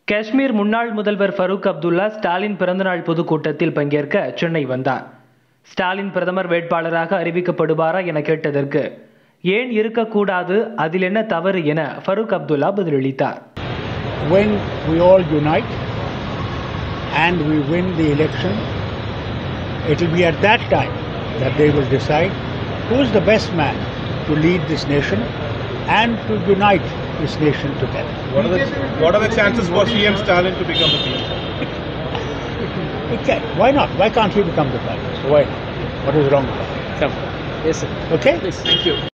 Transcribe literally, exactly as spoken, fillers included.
காஷ்மீர் முன்னாள் முதல்வர் ஃபரூக் அப்துல்லா ஸ்டாலின் பிறந்தநாள் பொதுக்கூட்டத்தில் பங்கேற்க சென்னை வந்தார். ஸ்டாலின் பிரதமர் வேட்பாளராக அறிவிக்கப்படுவாரா என கேட்டதற்கு ஏன் இருக்கக்கூடாது, அதில் என்ன தவறு என ஃபரூக் அப்துல்லா பதிலளித்தார். When we all unite and we win the election, it will be at that time that they will decide who is the best man to lead this nation and to unite this nation together. What are the, what are the chances for C M Stalin to become the P M? It can. Why not? Why can't he become the Prime Minister? Why not? What is wrong with that? Come. Yes, sir. Okay? Please. Thank you.